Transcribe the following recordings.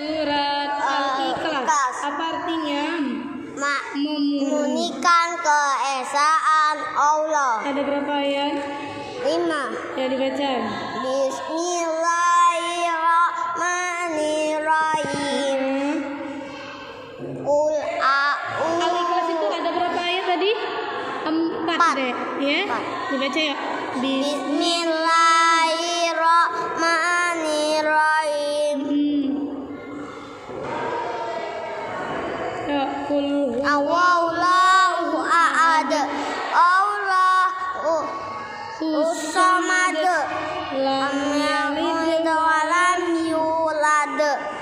Surat Al-Ikhlas. Apa artinya? Memunikan keesaan Allah. Ada berapa ayat? 5. Ya, dibaca. Bismillahirrahmanirrahim. Al-Ikhlas itu ada berapa ayat tadi? 4 deh, ya. Dibaca ya. Bismillahirrahmanirrahim. Ya, qul Allahu a'ad. Allahu samad. Lam yalid wa lam yulad.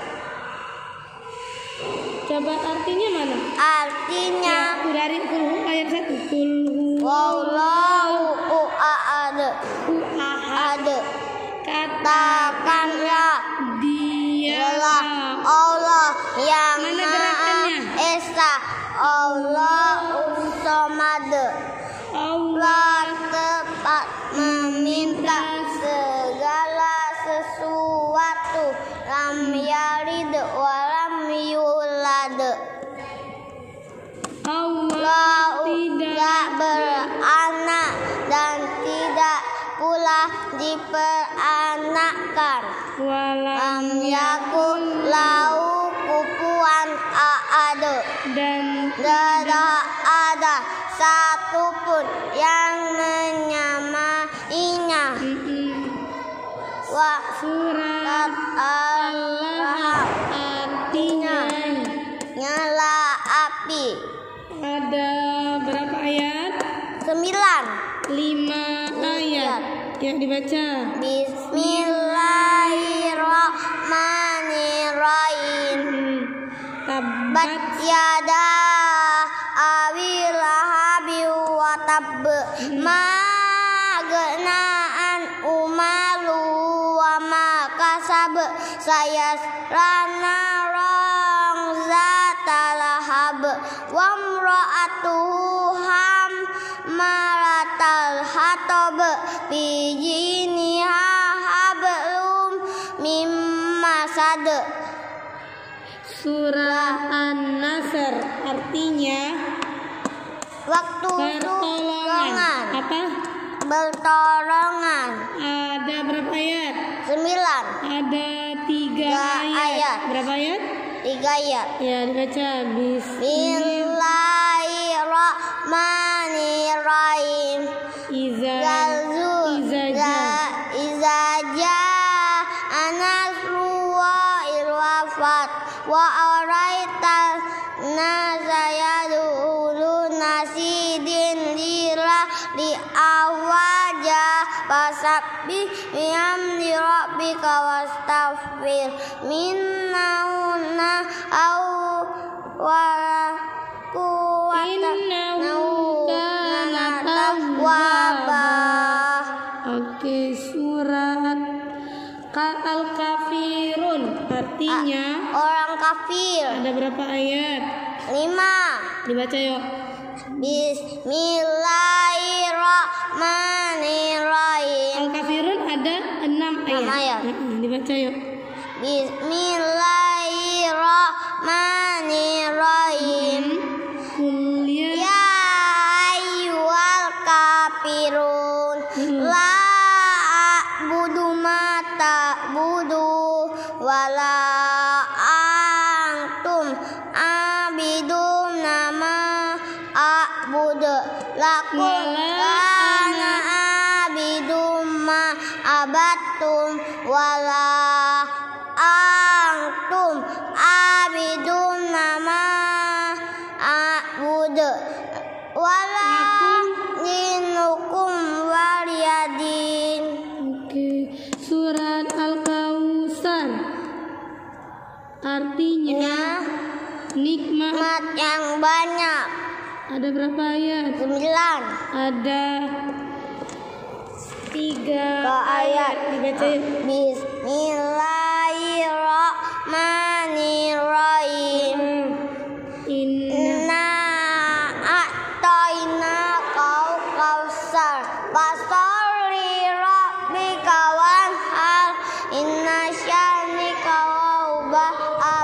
Coba artinya mana? Artinya Dari ayat 1. Qul Wallahu a'ad. Katakanlah dialah Allah yang Maha Esa. Allahu samad. Allah tepat meminta segala sesuatu. Lam yalid wa lam yulad. Allah tidak beranak dan tidak pula diperanakkan. Lam yakun lahu kufuwan ahad. Dan tidak ada satupun yang menyamainya. Surat Allah artinya nyala api. Ada berapa ayat? 9. 5 ayat. Ya, dibaca. Bismillahirrahmanirrahim. Tabbat yada abi lahabi wa tabb. Ma genaan umalu wa ma kasab. Sayasrana rong zatalahab. Wa mra'atuhu maratal hatob. Bijiniha hablum mimmasad. Surah An-Nasr artinya Waktu pertolongan. Apa? Pertolongan. Ada berapa ayat? 9. Ada 3 ayat. Berapa ayat? 3 ayat. Ya, dibaca. Bismillahirrahmanirrahim. Iza anasruwa ilwafat. Wa araital nasayadulu nasidin lila li awaja. Fasabbih bihamdi rabbika wastaghfir minnauna au wala Innahu kana tawwabah. Oke, surat Al-Kafirun artinya orang kafir. ada berapa ayat? 5. Dibaca yuk. Bismillahirrahmanirrahim. Al-Kafirun ada 6 ayat. Dibaca yuk. Bismillahirrahmanirrahim. Ya ayyuhal kafirun. La a'budu ma ta'budu wala antum abiduna ma a'budu lakum ana abidum ma abattum wala antum abiduna ma a'budu wala dinukum waliyadin. Oke, surat Al-Kautsar artinya nikmat yang banyak. Ada berapa ayat? 9. Ada 3 ayat. Dibaca yuk. Bismillahirrahmanirrahim. Inna a'tayna kau kausar. Fasholli rabbika wanhar. Inna syanika wa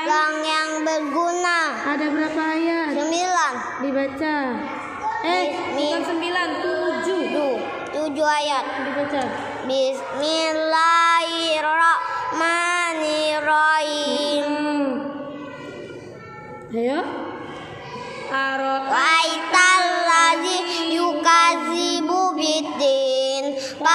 Gang yang berguna. Ada berapa ayat? 9. Dibaca. Bukan 9, 7. 7 ayat. Dibaca. Bismillahirrahmanirrahim. Ayo. Waitalladzi yukadzibu biddin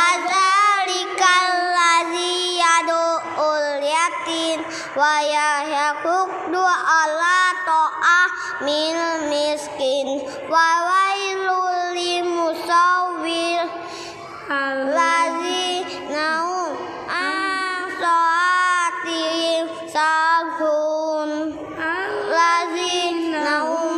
fadzalikal-ladzi yad'ul yatim wa yahquddu ala ta'amil miskin wa wailul limusawwir alladzina hum an salatihim sahun alladzina hum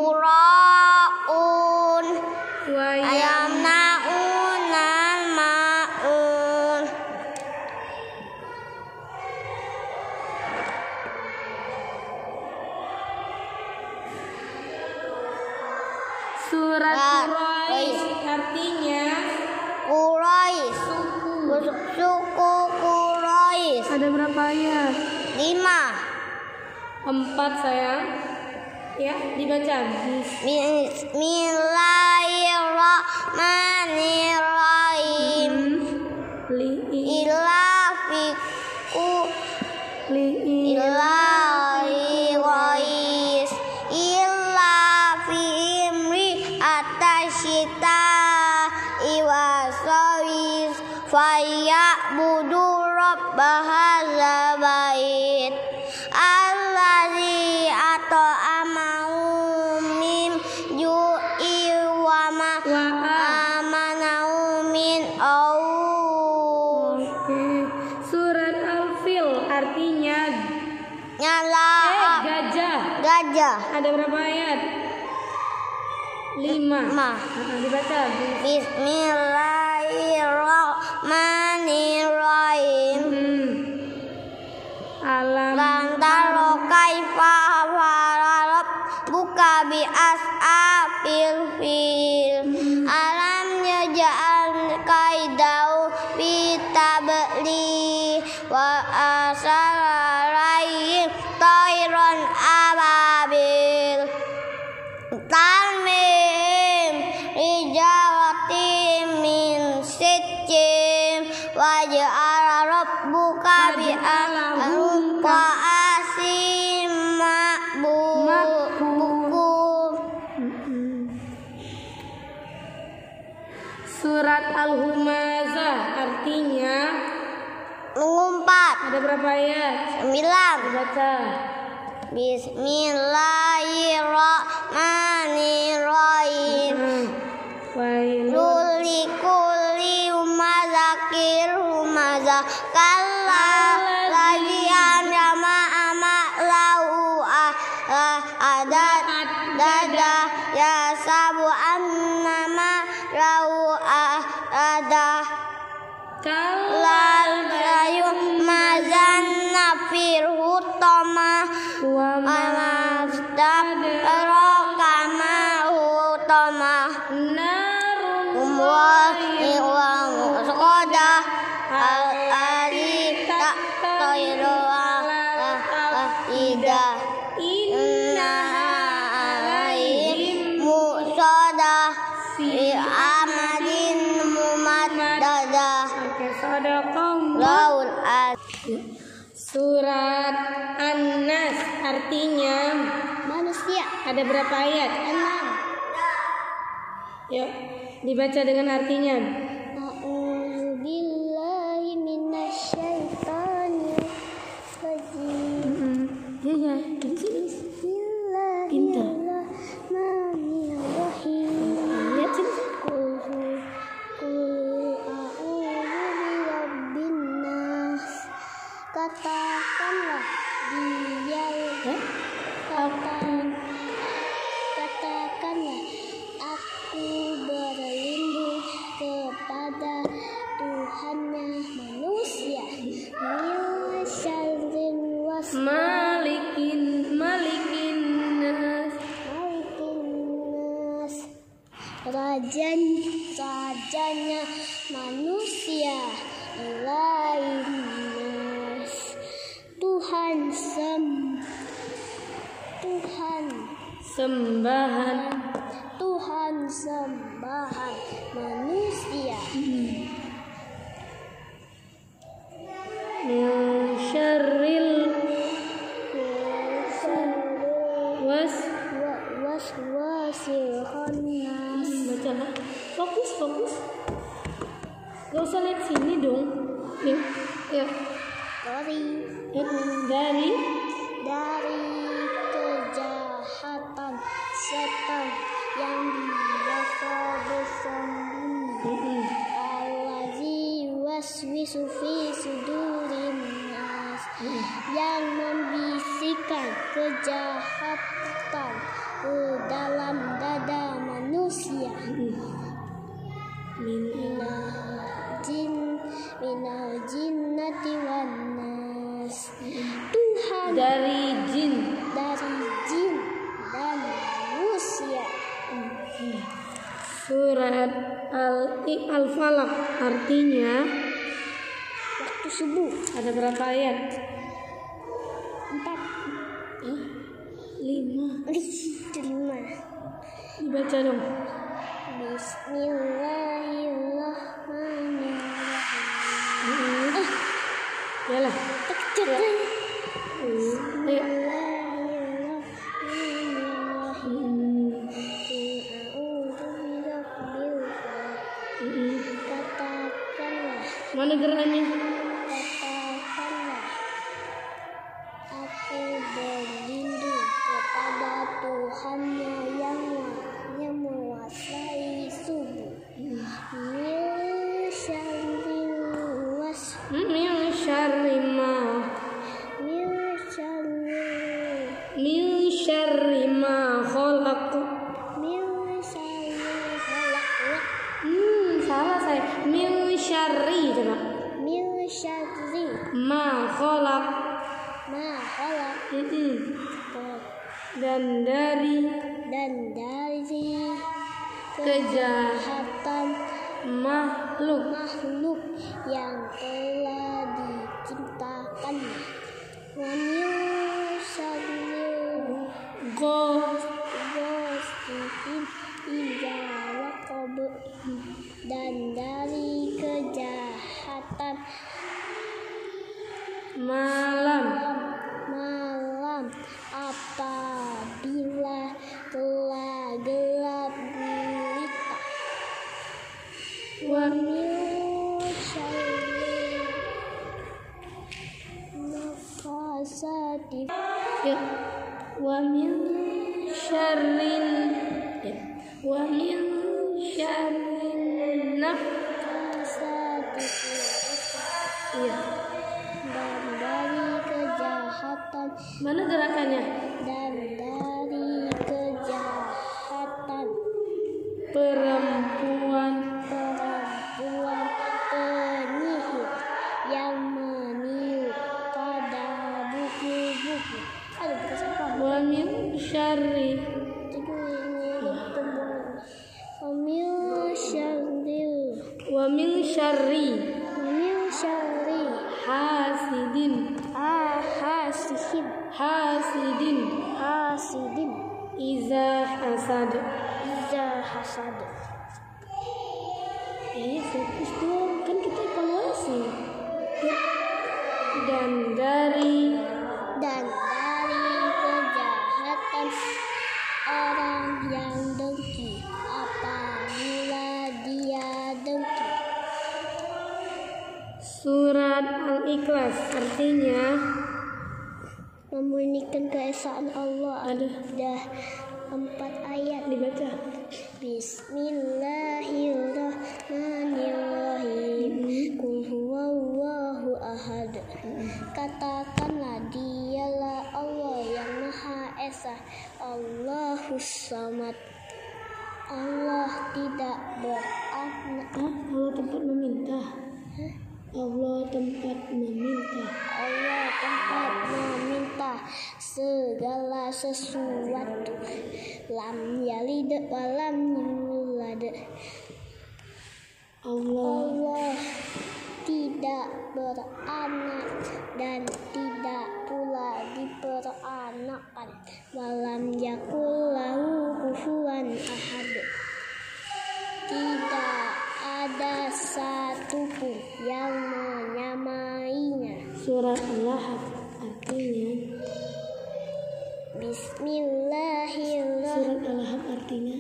yura'un wa yamna'unal ma'un. Surat Quraisy artinya Quraisy, suku Quraisy. ada berapa ayat? 5. 4 sayang. Ya, dibaca. Bismillahirrahmanirrahim. Ilahi Qais illa fi imri atasyita iwa sawis faya'budu rabbahal bait allazi at'amahum min ju'i wa amanahum min au. Oke. Surat Al-Fil artinya Nyala gajah. Ada berapa ayat? 5. Dibaca. Bismillahirrahmanirrahim. Alam Lantaro kaifa fararab buka bi as'abil fil. Alam yaj'al kaidau fi tabli wa asalalayhim tayran ababil. Tarmihim rijalatim min sijjim waj'ala rabbuka bi ahum qa'asim ma'bukum. Surat Al-Humazah artinya Mengumpat. ada berapa ayat? 9. Dibaca. Bismillahirrahmanirrahim. Lulikuli umazakir umazah kalla lagian jama amak lau adat dada ya sabu annama lau adah lal jayum mazanna fir hutama Wa amastab rokama hutama narun wa sekoda al-adi tak toiroa ida inna alaihim musoda fi amadin mumaddada. Oke, sadaqah. Laul Surat An-Nas artinya manusia. ada berapa ayat? 6. Yuk, dibaca dengan artinya. A'udzubillahi minasyaitonir rajim. Ya. Pintar. Bismillahirrahmanirrahim. Lihat sini. Katakanlah dia katakanlah aku berlindung kepada Tuhannya manusia min syarrin Malikin nas. Rajanya manusia ilahin nas Tuhan Tuhan sembahan manusia. Min syarril waswasil khannas. Bacalah. Fokus. Gak usah lihat sini dong. Nih, ya. Dari kejahatan setan yang biasa bersembunyi. Allazi waswisu fi sudurin nas, yang membisikkan kejahatan ke dalam dada manusia. Minal jinnati wan nas. Tuhan dari jin dan manusia. Surat Al-Falaq artinya Waktu subuh. ada berapa ayat? 4. 5. 5. Dibaca dong. Bismillahirrahmanirrahim. Yalah. Katakanlah, Mana gerannya? aku berlindung kepada Tuhannya yang menguasai subuh. Min syarri ma khalaq. Salah saya. Min syarri coba. Ma khalaq. Dan dari kejahatan makhluk yang telah diciptakannya. Wa min syarril ghasiqin idza waqab, dan dari kejahatan malam apabila telah gelap gulita. Wa min syarril nafasati ya. Wa min syarrin nafasati iya. dan dari kejahatan Mana gerakannya? dan dari kejahatan Perempuan penyihir yang meniup pada buku-buku. wa min syarri hasidin iza hasad. Fokus dong, kan kita evaluasi. Dan dari kejahatan orang yang dengki apabila dia dengki. Surat Al-Ikhlas artinya Memurnikan keesaan Allah. ada 4 ayat. dibaca. Bismillahirrahmanirrahim. Qul huwallahu ahad. Katakanlah, dialah Allah yang Maha Esa, Allahus Samad. Allah tidak beranak. Allah tempat meminta. Allah tempat meminta segala sesuatu. Lam yalid wa lam yulad. Allah tidak beranak dan tidak pula diperanakan. Walam yakul lahu kufuwan ahad. Tidak ada satupun yang menyamainya. Surat Al-Lahab artinya Bismillahirrahmanirrahim. Surat Al-Lahab artinya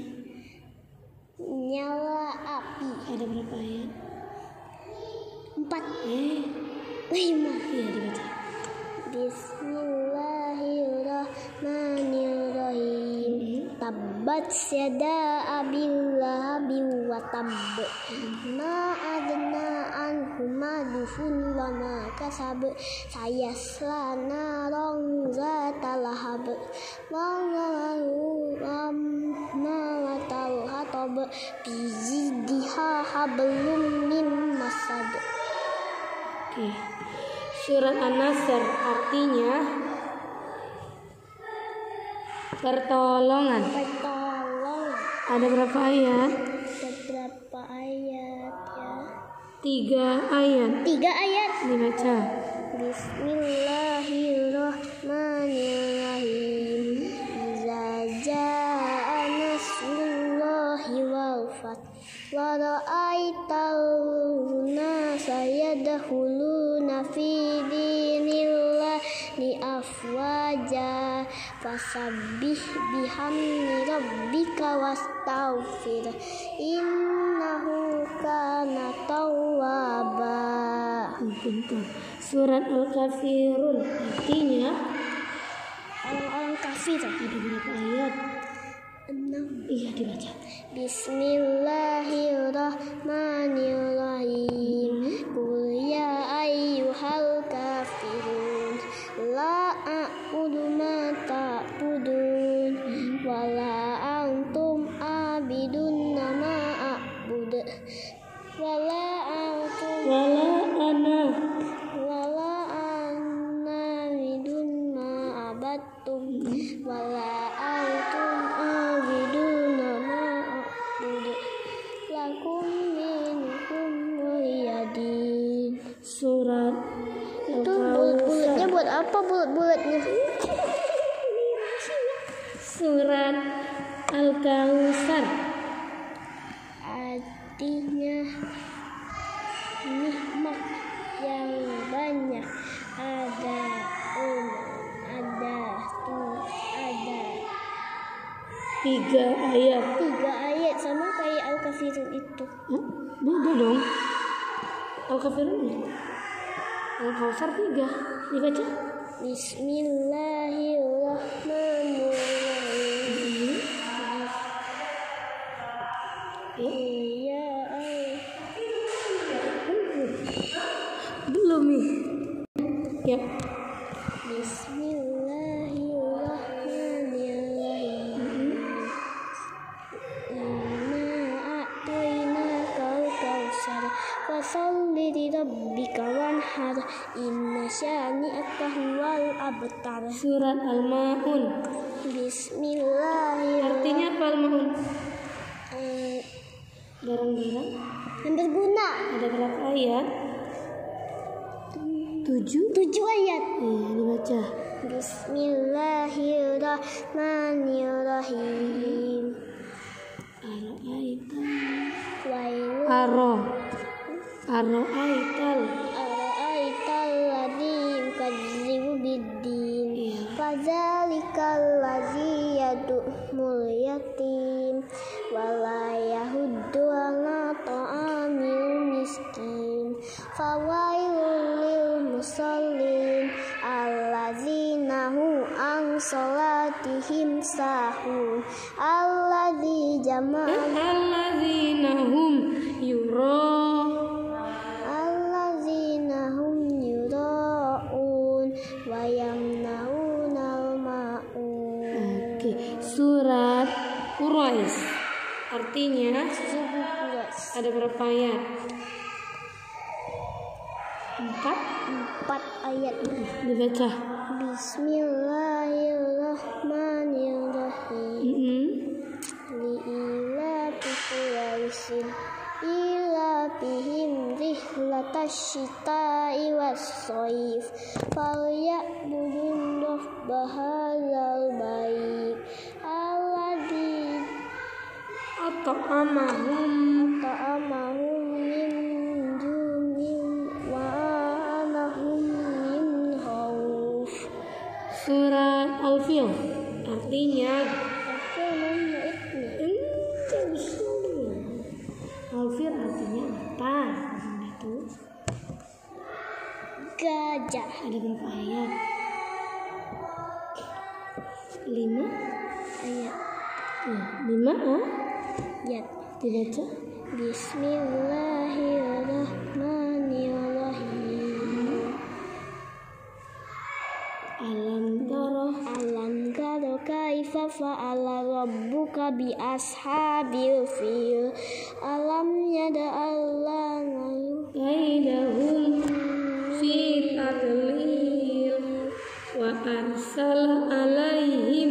Nyala api. ada berapa ayat? 4, 5. Iya dibaca. Bismillahirrahmanirrahim. Tabbat yada abil lahabi wa tabb. Ma adna anhu maduhun wa ma kasab. Sayasla narong zata lahab. Wa malatal hatab. Bijidiha hablum min masad. Oke. Surat An-Nasr artinya pertolongan. Ada berapa ayat? Beberapa ayat ya. 3 ayat. 3 ayat. Dibaca. Bismillahirrahmanirrahim. Iza jaa nasrullahi wal fath wa ra'aital nasa yadkhuluna fi dinillahi afwaja fasabbih bihamdi rabbika wastaghfir innahu kana tawwaba. Pintar. Surat Al-Kafirun artinya Orang-orang kafir. ada berapa ayat? 6. Iya dibaca. Bismillahirrahmanirrahim. Qul ya ayyuhal kafirun la a'budu ma ta'budun wa la antum abidun ma a'bud wa la antum Wala ana abidun ma abattum wa la antum abidun ma a'bud lakum minkum waliyadin. Surat Itu bulat-bulatnya buat apa bulat-bulatnya? Surat Al-Kautsar Artinya nikmat yang banyak. Ada ada 3 ayat. 3 ayat sama kayak Al-Kafirun itu. Hah? Beda dong. Al-Kafirun ya? Al-Kautsar 3. Dibaca. Bismillahirrahmanirrahim. Ya Belum nih. Ya. Bismillahirrahmanirrahim. Inna a'tainakal kautsar fasholli li rabbika wanhar inna syani'aka huwal abtar. Surat Al-Maun Bismillahirrahmanirrahim. artinya apa Al-Maun? Barang-barang. Yang berguna. Ada berapa ayat? 7. 7 ayat. Iya dibaca. Bismillahirrahmanirrahim. Aro'aital Ara'aital ladzi yukadzibu biddin. Iya. Fadzalikal ladzi yad'ul yatim wala yahuddu ala ta'amil miskin. Fawailul lil musallin alladzina hum an salatihim sahun alladzi jama'a Alladzina hum alladzina hum yura'un wa yamna'unal ma'un. Oke. Surat Quraisy artinya ada berapa ayat? 4 ayat. dibaca. Bismillahirrahmanirrahim. Li'ilafi Quraisyin ilafihim rihlatan wasyita'i wassayif falya'budun rabba hadzal bait alladzi at'amahum min ju'in wa amanahum min khauf. Surat Al-Fil artinya Al-Fil artinya apa? Itu gajah. ada berapa ayat? 5 Ayat. Ya, 5 Ayat. dibaca. Bismillahirrahmanirrahim. Alam tara kaifa fa'ala rabbuka bi ashabil fil. Alam yaj'al Kaidahum fi tadlil wa arsala alaihim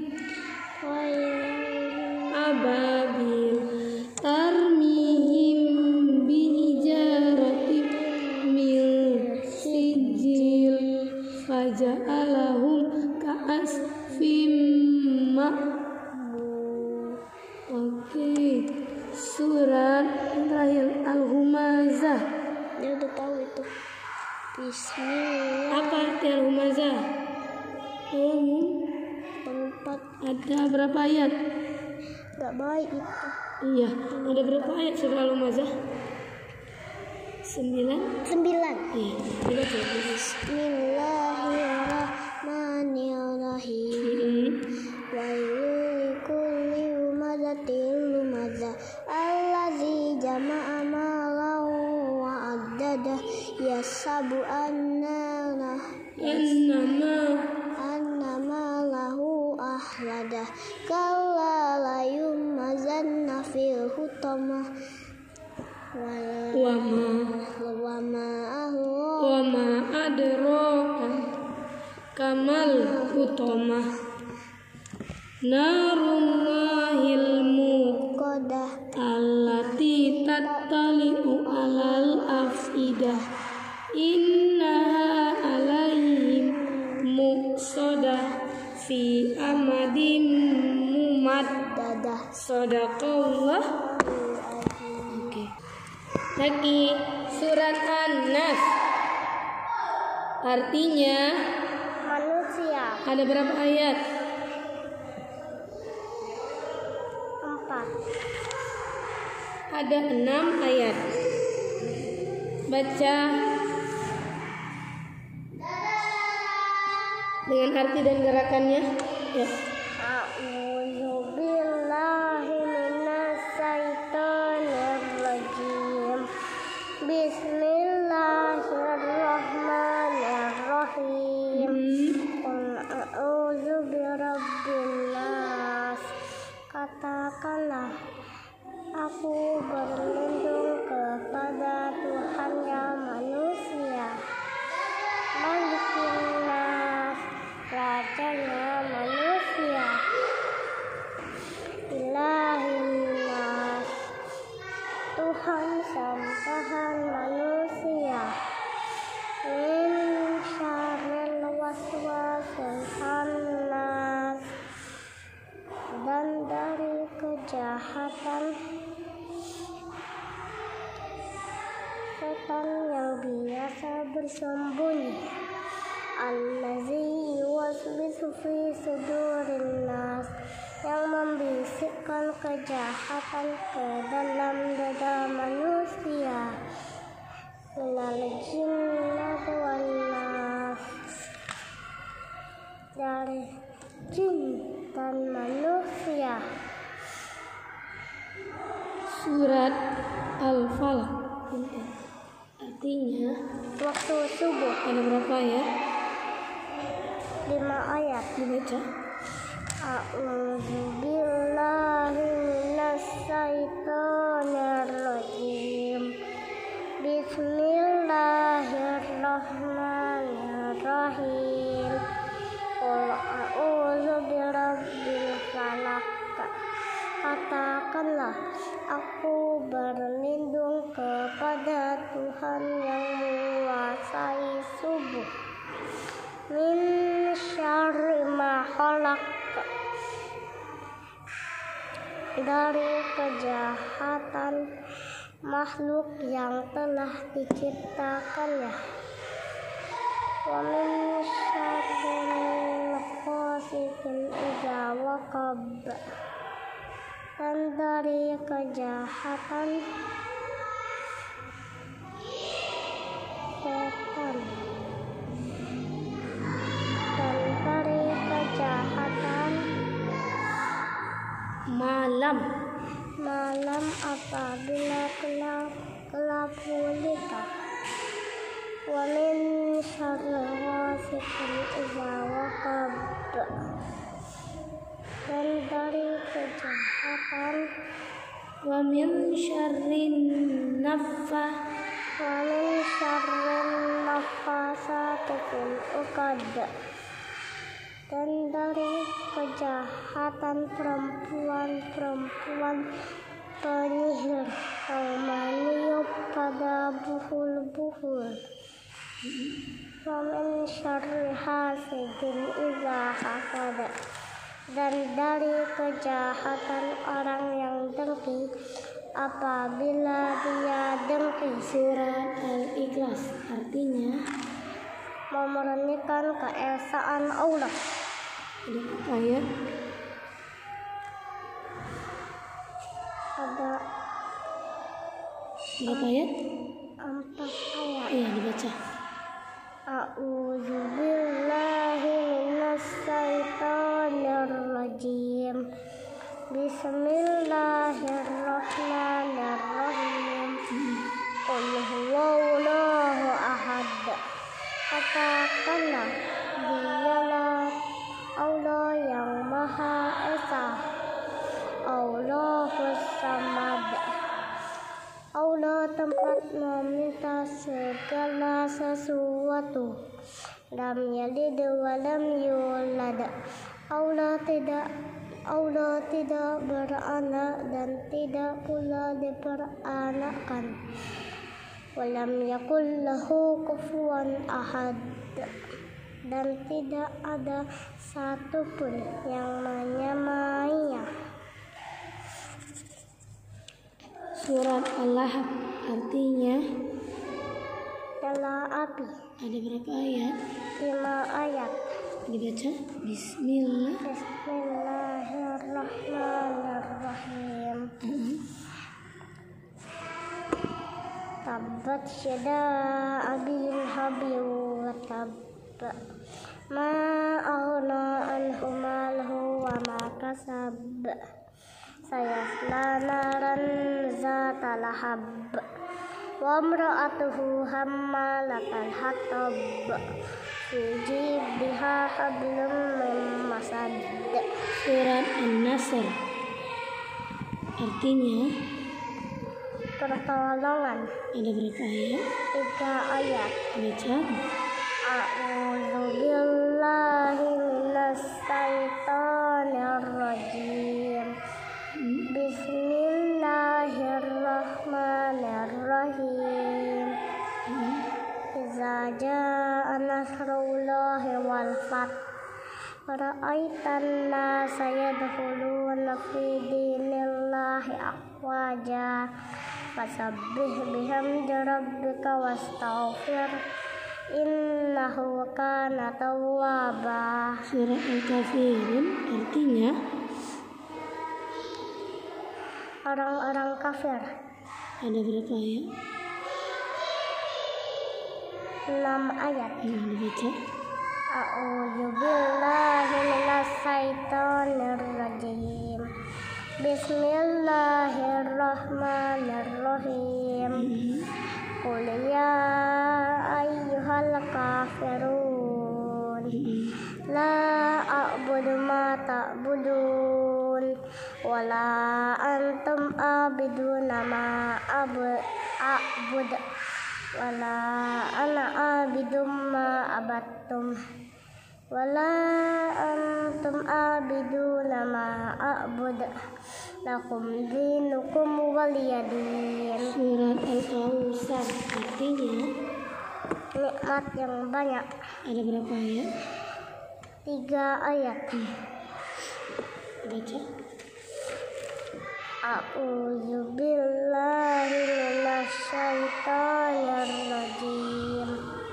ababil tarmihim bi ijaratin min sijil faja'alahum ka'asfim ma'kul. Oke, surat yang terakhir Al-Humazah. Dia udah tahu itu. Bismillah. Apa arti Al-Humazah? Tempat Ada berapa ayat? gak baik itu. Iya, ada berapa ayat surah Al-Humazah? 9. 9. Iya, dibaca. Bismillahirrahmanirrahim. Wailul likulli humazatil lumazah allazi jama'a malan wa addada yasabu annama lahu ahlada kalla la yumazanna fil hutamah Wa ma adraka kamal hutamah narullahil Qadah allati tattali'u alal afidah innaha alaihim muqsadah fi amadim mumaddadah. Sadaqallah. Oke. Lagi surat An-Nas artinya manusia. ada berapa ayat? 4. Ada 6 ayat. Baca dengan arti dan gerakannya. Ya. A'udzubillahi minasyaitonirrajim. Bismillahirrahmanirrahim. Qul a'udzu birabbin nas. Katakanlah, aku berlindung kepada Tuhan yang manusia. Malikin nas, rajanya manusia. Ilahin nas, Tuhan sembahan manusia. Min syarril waswasil khannas, dan dari kejahatan setan yang biasa bersembunyi. Allazi yuwaswisu fi sudurin nas, yang membisikkan kejahatan ke dalam dada manusia. Minal jinnati wan nas, dari jin dan manusia. Surat Al-Falaq artinya Waktu subuh. ada berapa ayat? 5 ayat. Dibaca. A'udzubillahi minasyaitonirrajim. Bismillahirrahmanirrahim. Qul a'udzu birabbil falaq. Katakanlah, aku berlindung kepada Tuhan yang menguasai subuh. Min syarri ma khalaq, dari kejahatan makhluk yang telah diciptakannya. Wa min syarril ghasiqin idza waqab, dan dari kejahatan setan, dan dari kejahatan malam apabila gelap gulita. Wa min syarril ghasiqin idza waqab, dan dari kejahatan wa min syarrin naffasati fil uqad, dan dari kejahatan perempuan penyihir yang meniup pada buhul-buhul. Wa min syarri hasidin idza hasad, dan dari kejahatan orang yang dengki apabila dia dengki. Surat Al-Ikhlas artinya Memurnikan keesaan Allah. ayat Ada berapa ayat? 4 ayat. Iya, dibaca. A'udzu billahi minas syaitonir rajim. Bismillahirrahmanirrahim. Qul huwallahu ahad. Katakanlah, dialah Allah yang Maha Esa, Allahus Samad. Allah tempat meminta segala sesuatu. Lam yalid wa lam yulad. Allah tidak beranak dan tidak pula diperanakkan. Walam yakul lahu kufuwan ahad, dan tidak ada satupun yang menyamainya. Surat Al-Lahab artinya Nyala api. ada berapa ayat? 5 ayat. Dibaca. Bismillah. Bismillahirrahmanirrahim. Tabbat yada abi lahabi wa tab, ma aghna anhu maluhu wa ma kasab, sayasla naran zata lahab, wa imra'atuhu hammalatal hatab, fi jidha hablum min masad. Surat An-Nasr artinya Pertolongan. ada berapa ayat? 3 ayat. Baca. A'udzu billahi minas syaitonir rajim. Bismillahirrahmanirrahim. Iza jaa nasrullahi wal fath, ra'aitan nasa yadkhuluna fi dinillahi afwaja, fasabbih bihamdi rabbika wastaghfir, innahu kana tawwaba. Surat Al-Kafirun artinya Orang-orang kafir. ada berapa ayat? 6 ayat. Dibaca. A'udzu billahi minas syaitonir rajim. Bismillahirrahmanirrahim. Qul ya ayyuhal kafirun, la a'budu ma ta'budun, wa la antum a'buduna ma a'bud, wa la ana a'budu ma abattum, wala antum abiduna ma a'bud lakum dinukum waliyadin. Surat Al-Kautsar artinya Nikmat yang banyak. ada berapa ayat? 3 ayat. Baca. A'udzu billahi minasyaitonir rajim.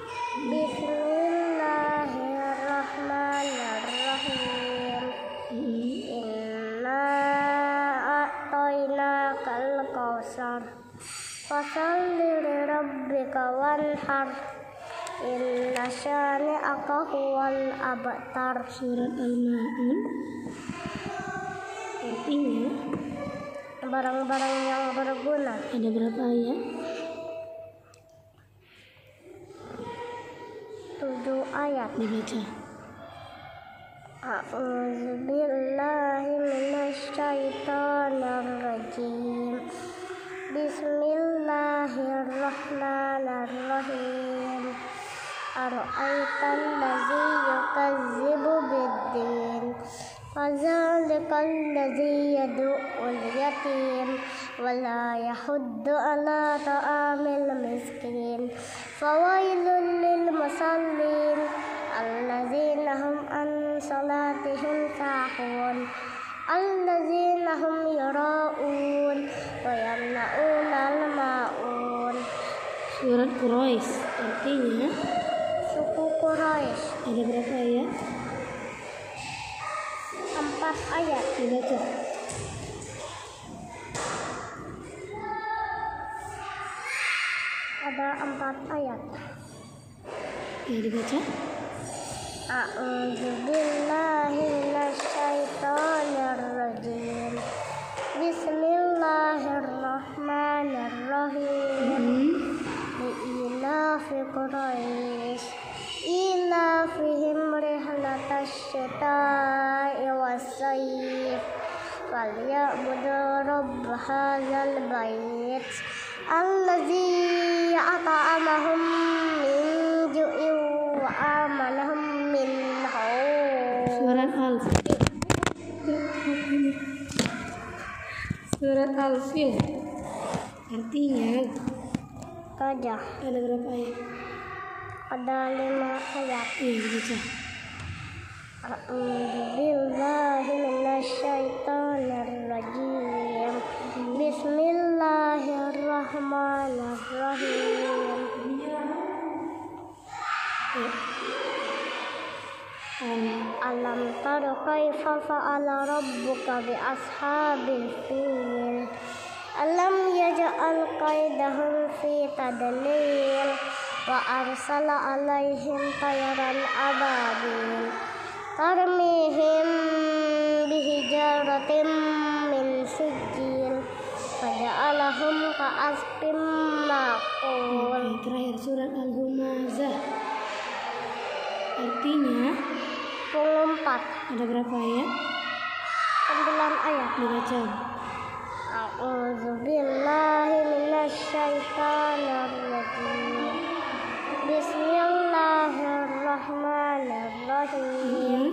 Bismillahirrahmanirrahim. Inna a'tainakal kautsar fasholli li rabbika wanhar. Inna syani'aka huwal abtar. Surat Al-Ma'un artinya Barang-barang yang berguna. ada berapa ayat? 7 ayat. Dibaca. A'udzu billahi minasyaitonir rajim. Bismillahirrahmanirrahim. Ara'aital ladzi yukazzibu biddin. Fadzalikal ladzi yad'ul yatim wa la yahuddu 'ala ta'amil miskin. Fawailul lil musallin alladzina hum an salatihim sahun. Alladzina hum yura'un wa yamna'unal ma'un. Surat Quraisy artinya Suku Quraisy. ada berapa ayat? 4 ayat. Dibaca. Ada 4 ayat. Ya, dibaca. A'udzu billahi minasyaitonir rajim. Bismillahirrahmanirrahim. Li'ilafi Quraisy ilafihim rihlatash syita'i was-sayf falyabudu rabb hadzal bait allazi at'amahum min ju'in wa amanahum min khawf. Surat Al-Fil artinya Gajah. ada berapa ayat? Ada 5 ayat. Iya, dibaca. A'udzu billahi minasyaitonir rajim. Bismillahirrahmanirrahim. Alam tara kaifa fa'ala rabbuka bi ashabil fil. Alam yaj'al kaidahum fi tadlil wa arsala alaihim tayran ababil tarmihim bihijaratin min sijil faja'alahum ka'asfin ma'kul. Oke, terakhir surat Al-Humazah artinya Pengumpat. ada berapa ayat? 9 ayat. Dibaca. A'udzu billahi minasyaitonir rajim. Bismillahirrahmanirrahim.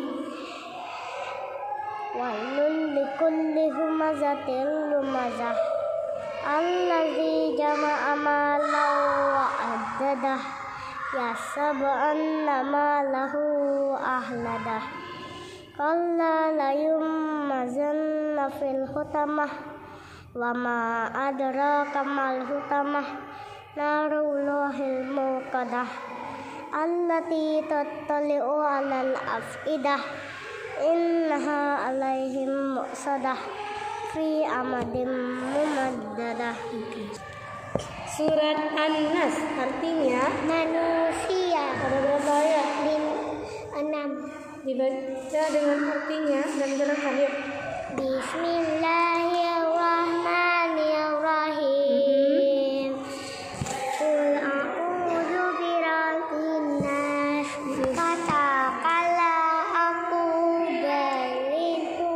Wailul likulli humazatin lumazah allazi jama'a malan wa addadah yahsabu anna malahu ahladah. Kalla la yummazanna fil hutamah wa ma adraka mal hutamah narullahil muqadah allati tattali'u 'alal afidah innaha 'alaihim muqsadah fi amadin mumaddadah. Surat An-Nas artinya Manusia. ada berapa ayat? 6. Dibaca dengan artinya dan gerakan, yuk. Bismillahirrahmanirrahim. Qul a'udzu birabbin nas. Katakanlah aku berlindung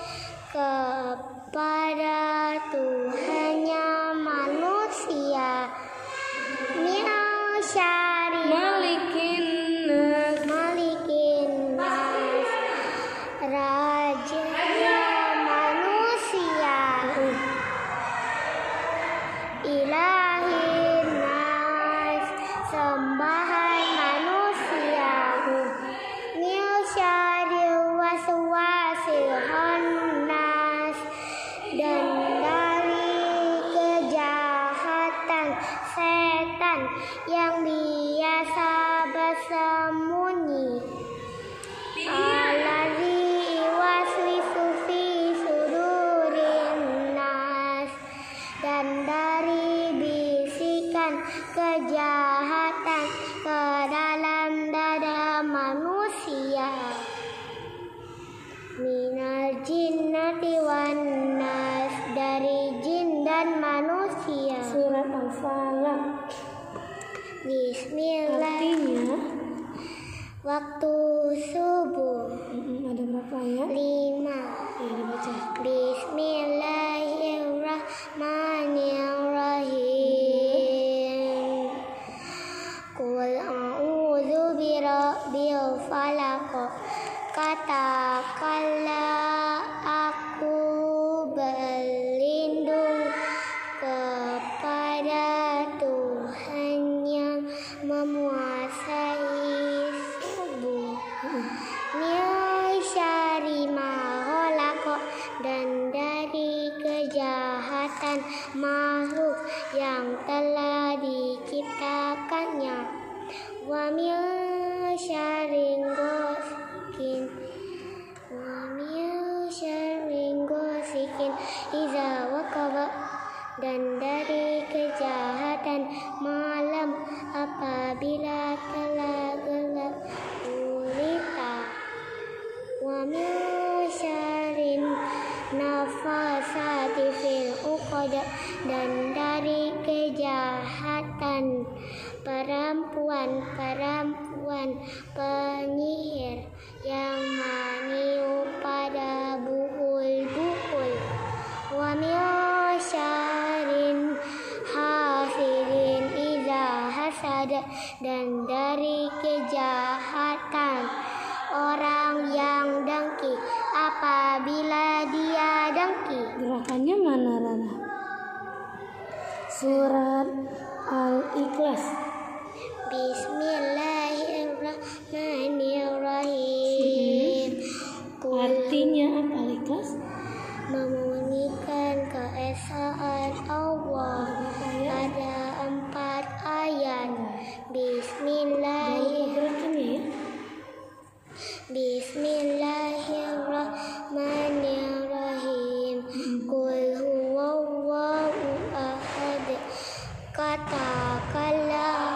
kepada Tuhannya manusia. Min syarri Malikin nas. malikin nas, dan dari kejahatan setan yang biasa bersembunyi. Allazi waswisu fi sudurin nas, dan dari bisikan kejahatan ke dalam dada manusia. Minal jinnati wan nas, dari jin dan manusia. Surat Al-Falaq. Bismillah. Artinya Waktu subuh. ada berapa ayat? 5. Ya, dibaca. Bismillahirrahmanirrahim. Qul a'udzu birabbil falaq. Katakanlah aku berlindung kepada Tuhan yang menguasai subuh. Min syarri ma khalaq, dan dari kejahatan makhluk yang telah diciptakannya. Wa min syarri ghasikin idza waqaba, dan dari kejahatan malam apabila telah gelap gulita. Wa min syarri nafasati fil uqad, dan dari kejahatan perempuan-perempuan penyihir yang meniup pada buhul-buhul. Wa min syarri hasidin idza hasad, dan dari kejahatan orang yang dengki apabila dia dengki. Gerakannya mana, Rara? Surat Al-Ikhlas. Bismillahirrahmanirrahim. Artinya apa, Al-Ikhlas? Memunikan keesaan Allah. Ada 4 ayat. Bismillahirrahmanirrahim. Qul huwallahu ahad. Katakanlah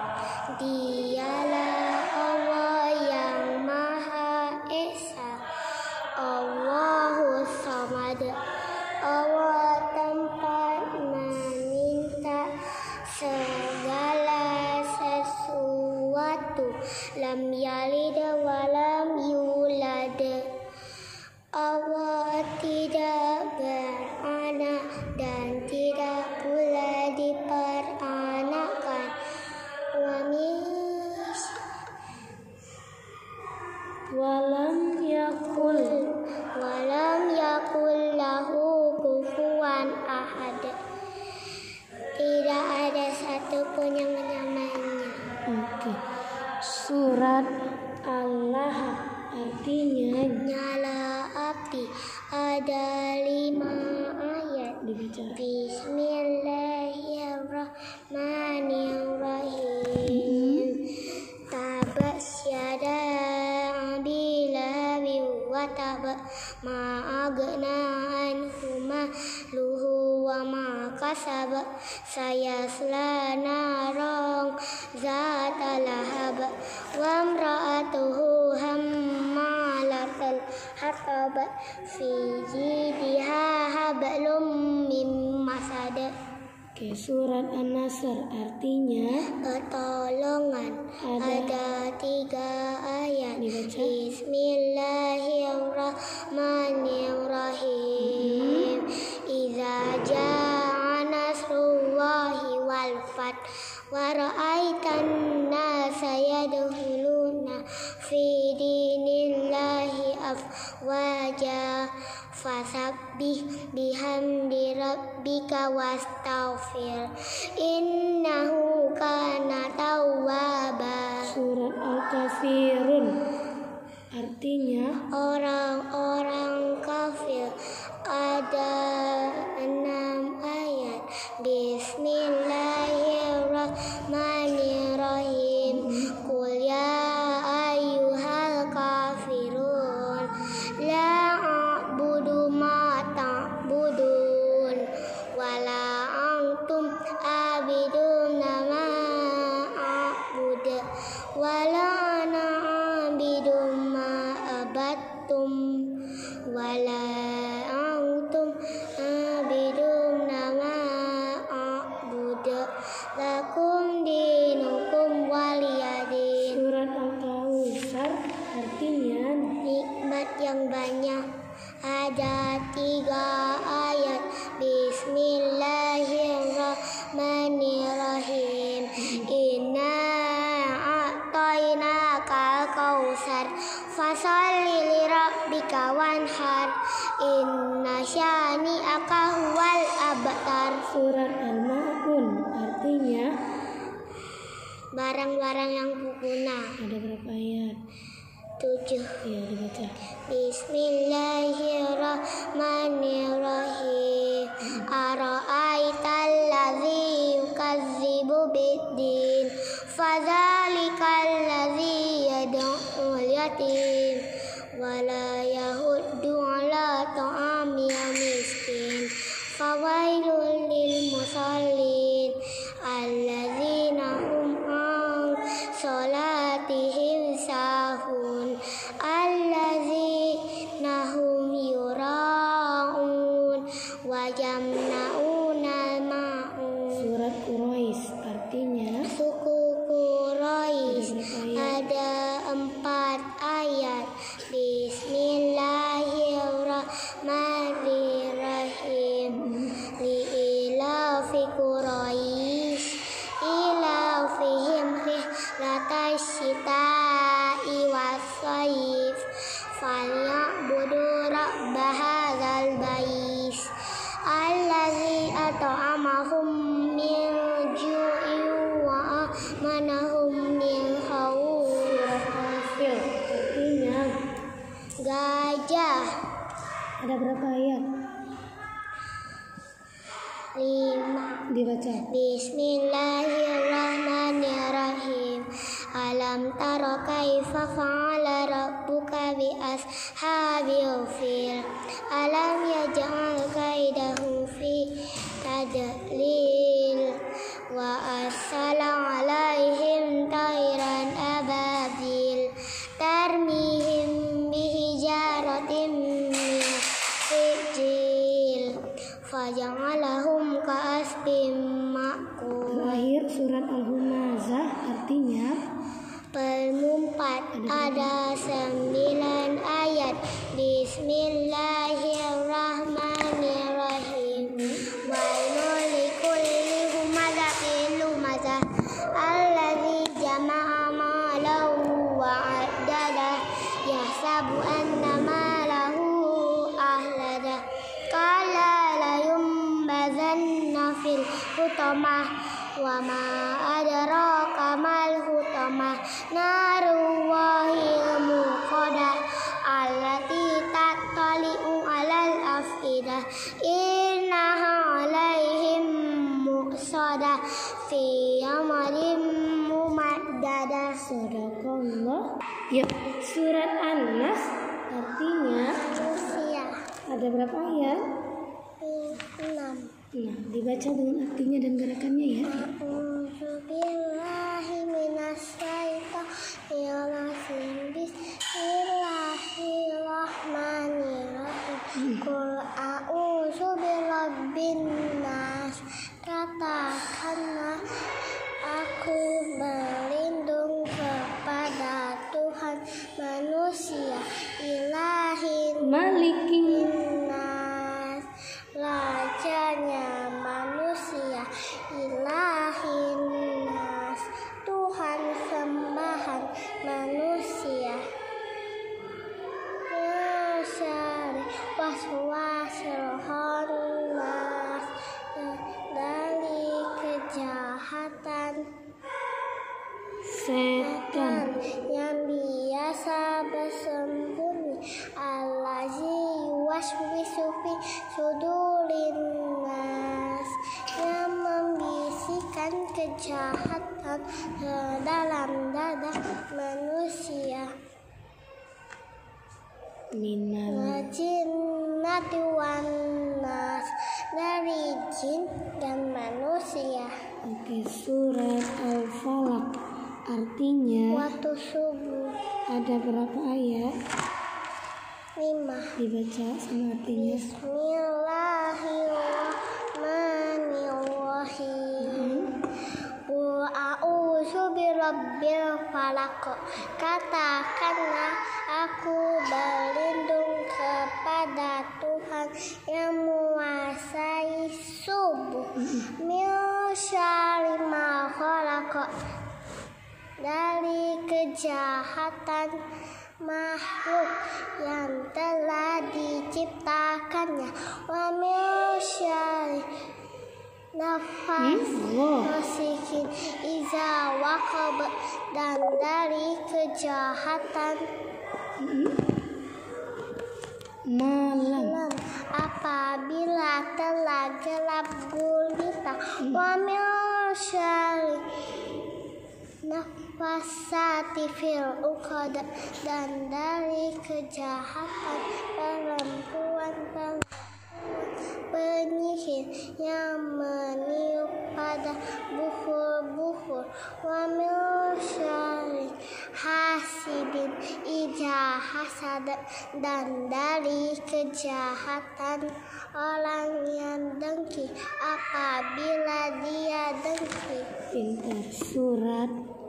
dialah Allah yang Maha Esa. Allahu Samad. Allah tempat meminta segala sesuatu. Lam yalid wa lam yulad. Allah tidak beranak dan tidak pula diperanakan. Walam yakul lahu kufuwan ahad. Tidak ada satupun yang menyamainya. Oke. Surat Al-Lahab. Artinya Nyala api. Ada 5 ayat. dibaca. Bismillahirrahmanirrahim. Tabas yada abi lahabin wa tab, ma agna anhu maluhu wa ma kasab, sayasla naran zata lahab, wa imra'atuhu hammalatal hatab, fi jidiha hablum min masad. Oke, surat An-Nasr. Artinya Pertolongan. Ada 3 ayat. Dibaca. Bismillahirrahmanirrahim. Idza jaa nasrullahi wal fath wa ra'aitan nasa yadkhuluna fi dinillahi afwaja fasabbih bihamdi rabbika wastaghfir innahu kana tawwaba. surat Al-Kafirun. Artinya Orang-orang antum abiduna ma a'budu lakum dinukum waliyadin. Surat Al-Kautsar artinya Nikmat yang banyak. Ada 3 ayat. Bismillahirrahmanirrahim. Inna a'tainakal kautsar fasholli lirabbika wanhar. Inna syani'aka huwal abtar. Surat Al-Ma'un artinya Barang-barang yang punah. ada berapa ayat? 7. Ya, dibaca. Bismillahirrahmanirrahim. Ara'aital ladzi yukadzibu biddin fadzalikal ladzi yad'ul yatim wa la yahuddu 'ala ta'amil miskin fawailul lil musallin alladzina hum an sholatihim sahun alladzina hum yura'un wa yamna'unal ma'un. Surat Quraisy artinya Suku Quraisy ada 4 ayat. Bismillahirrahmanirrahim. Li'ilafi Quraisy ilafihim rihlatash syita'i was-shayf falyabudu rabb hadzal bait allazi at'amahum min ju'in wa amanahum min khawf. Kafir artinya Gajah. ada berapa ayat? 5. Dibaca. Bismillahirrahmanirrahim. Alam tara kaifa fa'ala rabbuka bi ashabil fil. Alam yaj'al kaidahum fi tadlil wa arsala 'alaihim tayran ababil tarmihim bihijaratin min sijil faja'alahum ka'asfin ma'kul. Terakhir surat Al-Humazah artinya Pemumpat ada 9 ayat. Bismillahirrahmanirrahim. Wailul likulli humazatin lumazah alladzi jama'a malahu wa 'addada yahsabu anna malahu ahlada qala la yumbazanna fil hutamah wa ma adraka mal hutamah narullahil muqadah allati tattali'u 'alal afidah innaha 'alaihim muqsadah fi amalin mumaddadah. Sadaqallah. Ya, surat An-Nas artinya Manusia. ada berapa ayat? 6. Nah, dibaca dengan artinya dan gerakannya ya. A'udzubillahi minasyaitonir rajim. Bismillahirrahmanirrahim. Qul a'udzu birabbin nas. Katakanlah aku berlindung kepada Tuhan manusia. Ilahin Malikin nas, rajanya manusia. Ilahin nas, Tuhan sembahan manusia. Syari waswasil khannas, dari kejahatan setan. yang biasa bersembunyi. Allazi yuwaswisu fi sudurin nas, yang membisikkan kejahatan ke dalam dada manusia. Minal Jinnati wan nas, dari jin dan manusia. Oke, surat Al-Falaq artinya Waktu subuh ada berapa ayat? 5. Dibaca sama artinya. Bismillahirrahmanirrahim. Qul a'udzu birabbil falaq. Katakanlah aku berlindung kepada Tuhan yang menguasai subuh. Min syarri ma khalaq. Dari kejahatan makhluk yang telah diciptakannya. Wa min syarri nafasihin iza waqab. Dan dari kejahatan malam apabila telah gelap gulita. Wa min syarri nafasati fil uqad. Dan dari kejahatan perempuan penyihir yang meniup pada buhur-buhur. Wa min syarri hasidin idza hasad. Dan dari kejahatan orang yang dengki apabila dia dengki. Pintar. Surat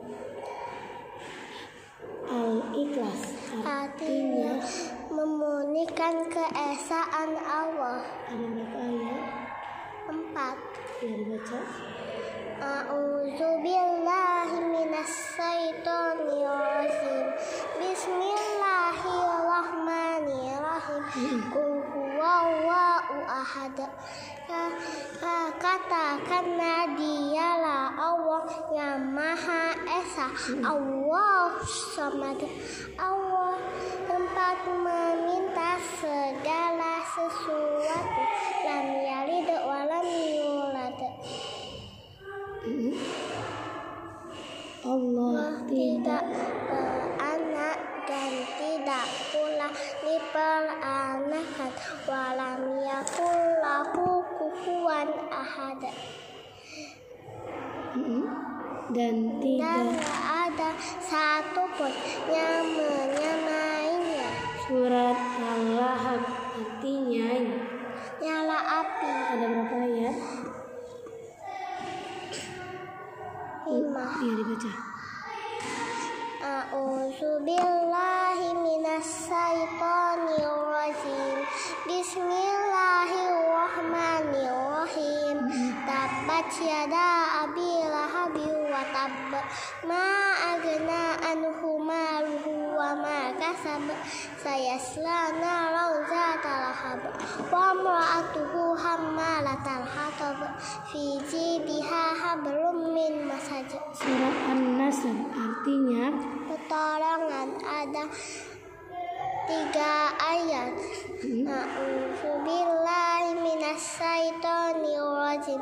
Al-Ikhlas Artinya memurnikan keesaan Allah. ada berapa ayat? 4. Ya, dibaca. A'udzu billahi minasyaitonir rajim. Bismillahirrahmanirrahim. Qul huwallahu ahad. Katakanlah dialah Allah yang Maha Esa. Allah Samad. Allah tempat meminta segala sesuatu. Lam yalid wa lam yulad. Allah Tidak beranak dan tidak pula diperanakan. Walam yakul lahu kufuwan ahad. dan tidak ada satupun yang menyamainya. Surat Al-Lahab artinya Nyala api. ada berapa ayat? 5. Ya, dibaca. A'udzu billahi minasyaitonir rajim. Bismillahirrahmanirrahim. Tabbat yada abi lahabi wa tabb. Ma agna anhu maluhu wa ma kasab. Sayasla naran zata lahab. Wa imra'atuhu hammalatal hatab. Fi jidiha hablum min masad. Surat An-Nasr artinya Pertolongan ada 3 ayat. A'udzu billahi minasyaitonir rajim.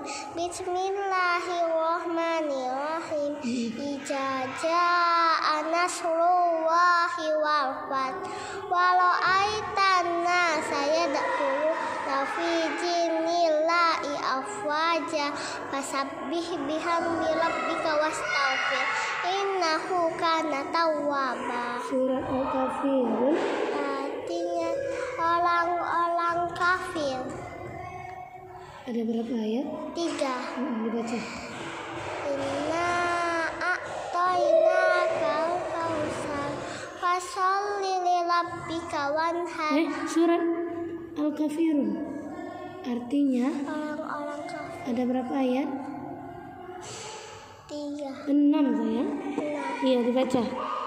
Bismillahirrahmanirrahim. Idza jaa nasrullahi wal fath. Walau aitan nasa yadkhuluna fi dinillahi afwaja. Fasabbih bihamdi rabbika wastaghfir. Innahu kana tawwaba. Surat Al-Kafirun Artinya orang-orang kafir. ada berapa ayat? 3. Dibaca. Inna a'tayna kal kausar fasholli li rabbika wanhar. Surat Al-Kafirun artinya Orang-orang kafir. ada berapa ayat? 3. 6 sayang. Iya, dibaca.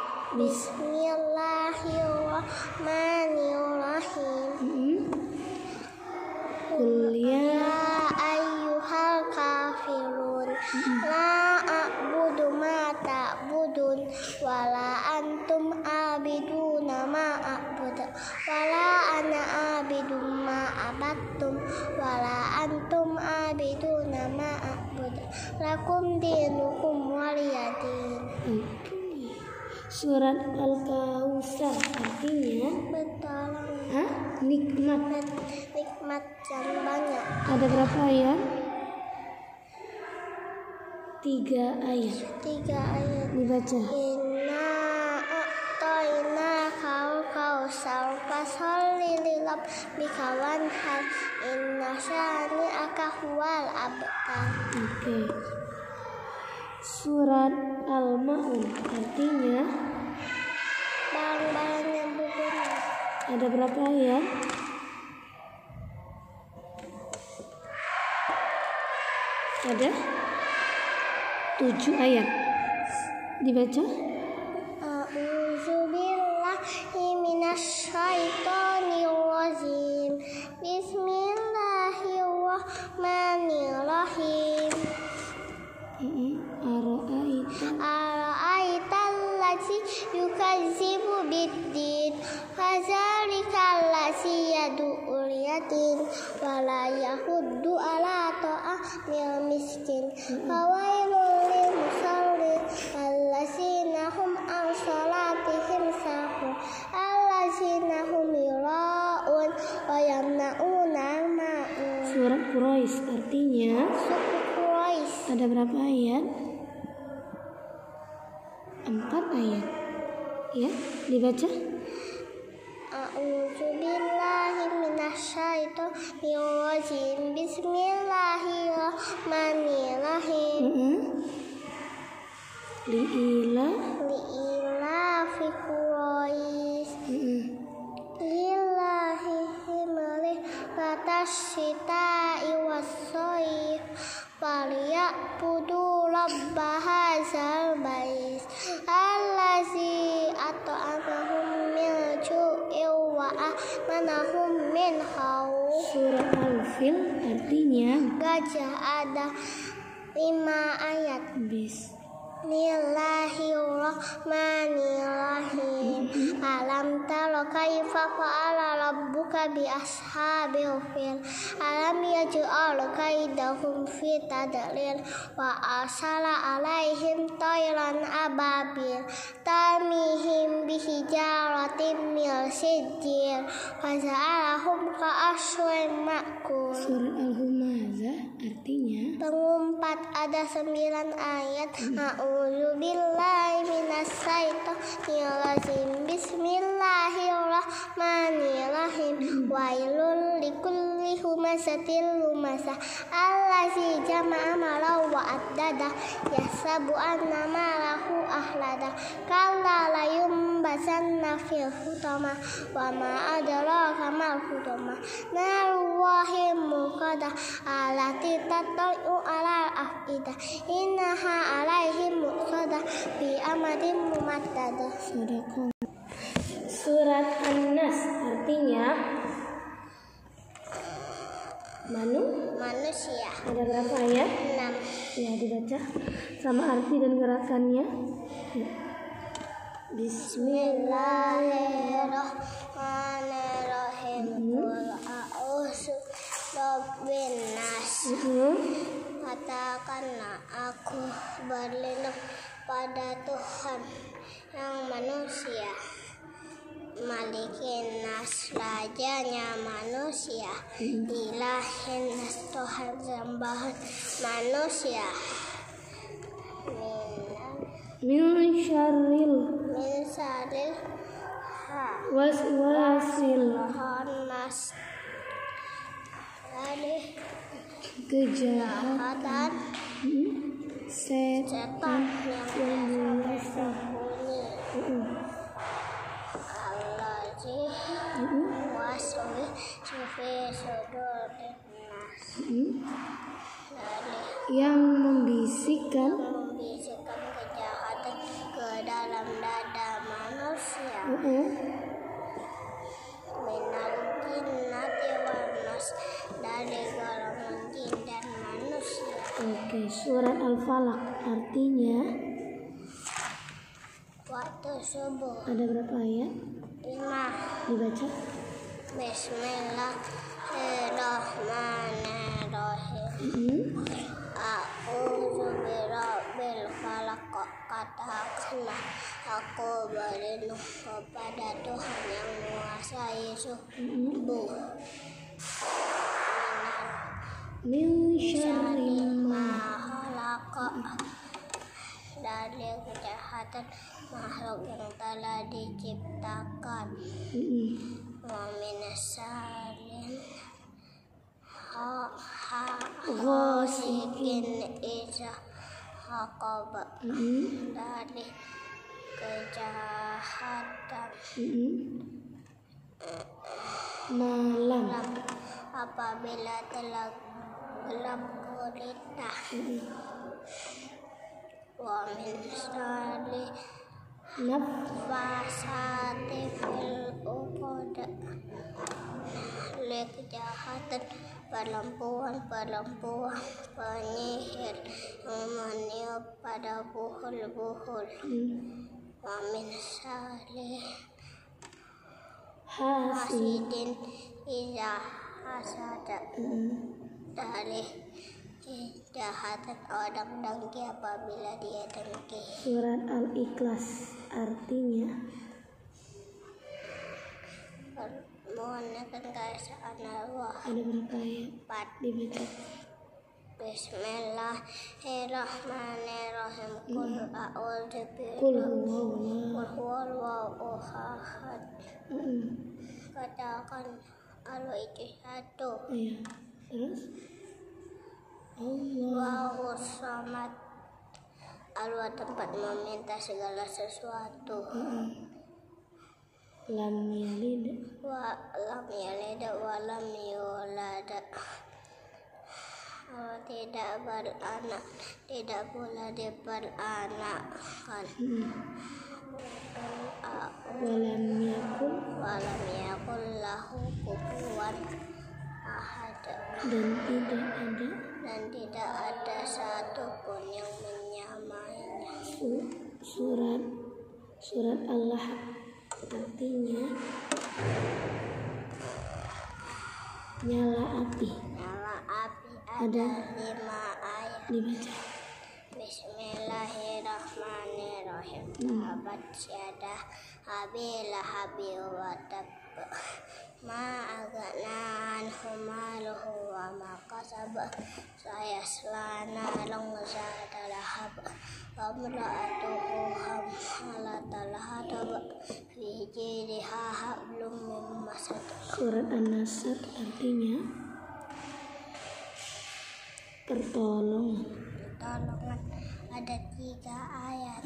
Bismillahirrahmanirrahim. Qul ya Ayyuhal kafirun. La a'budu ma ta'budun. Wala antum abiduna ma a'bud. Wala ana abidu ma abattum. Wala antum abiduna ma a'bud. Lakum dinukum waliyadin. Surat Al-Kausar artinya Pertolongan. nikmat. Nikmat yang banyak. Ada berapa ayat? 3 ayat. 3 ayat. Dibaca. Inna a'tayna kal kausar fasholli bikawan hal inna syani'aka huwal abtar. Oke. Surat Al-Ma'un artinya barang-barang yang berguna. ada berapa ayat? Ada 7 ayat. Dibaca. A'udzubillahi minasyaitonir rajim. Bismillahirrahmanirrahim. Ara'aital ladzi yukadzibu biddin fadzalikal ladzi yad'ul yatim wa la yahuddu ala ta'amil miskin fawailul lil musallin allazina hum an salatihim sahun allazina hum yura'un wa yamna'una al-ma'un. Surat Quraisy artinya ada berapa ayat? 4 ayat. Ya, dibaca. A'udzubillahi minasyaitonir rajim. Bismillahirrahmanirrahim. Li'ila fi Quraisy. Lillahi himri latashita'i was-sayf. Falyabudu rabba hadzal bait allazi at'amahum min ju'in wa amanahum min khauf. Surah Al-Fil artinya Gajah ada 5 ayat. Bismillahirrahmanirrahim. Alam tara kaifa fa'ala rabbuka bi ashabil fil. Alam yaj'al kaidahum fi tadlil wa arsala alaihim tayran ababil tarmihim bihijaratin min sijil faja'alahum ka'aswin ma'kul. Surah Al-Humazah artinya Pengumpat ada 9 ayat. A'udzubillahi minasyaitonir rajim. Bismillahirrahmanirrahim. Wailul likulli humazatil lumazah allazi jama'a malahu wa addada yahsabu anna malahu ahlada kalla la yumbazanna fil hutama wa ma adraka mal hutama narullahi muqadah allati tatlu ala afidah innaha alaihim muqadah bi amadin mumaddadah. Surat An-Nas artinya manusia. ada berapa ayat? 6. Ya, dibaca sama arti dan gerakannya. Bismillahirrahmanirrahim. Qul a'udzu birabbin nas. Katakanlah aku berlindung pada Tuhan yang manusia, Malikin nas, rajanya manusia, Ilahin nas, Tuhan sembahan manusia, Min syarril waswasil nas, dari kejahatan setan yang bersembunyi. Allazi waswi fi sudurin nas, yang membisikkan kejahatan ke dalam dada manusia. Minal jinnati wan nas, dari golongan jin dan manusia. Oke, surat Al-Falaq artinya Waktu subuh. ada berapa ayat? 5. Dibaca. Bismillahirrahmanirrahim. A'udzu birabbil falaq. Katakanlah aku berlindung kepada Tuhan yang menguasai subuh. Min syarri ma khalaq, dari kejahatan makhluk yang telah diciptakan. Wa min syarri Ghasikin iza haqaba. Dari kejahatan malam. Apabila telah gelap gulita. Wa min syarri nafasati fil uqad. Kejahatan perempuan penyihir yang meniup pada buhul-buhul. Wa min syarri hasidin iza hasada. Dari kejahatan orang dengki apabila dia dengki. Surat Al-Ikhlas artinya Mohonkan keesaan Allah. ada berapa ayat? Dibaca. Bismillahirrahmanirrahim. Qul a'udzu Qul huwallahu ahad. Katakan Allah itu satu. Iya. Terus Allah Allahu samad. Allah tempat meminta segala sesuatu. lam yalid Wa lam yalid wa lam yulad. Allah tidak beranak, tidak pula diperanakkan. walam yakun Walam yakul lahu kufuwan ahad. dan tidak ada satupun yang menyamainya. Surat Allah artinya nyala api. Nyala api ada 5 ayat. Dibaca. Bismillahirrahmanirrahim. Tabat yadah abi lahabi wa tab. Ma agna anhu maluhu wa ma kasab. Sayasla naran zata lahab. Wa imra'atuhu hammalatal hatab. Fi jidha hablum min masad. Surat An-Nasr artinya pertolongan. Ada 3 ayat.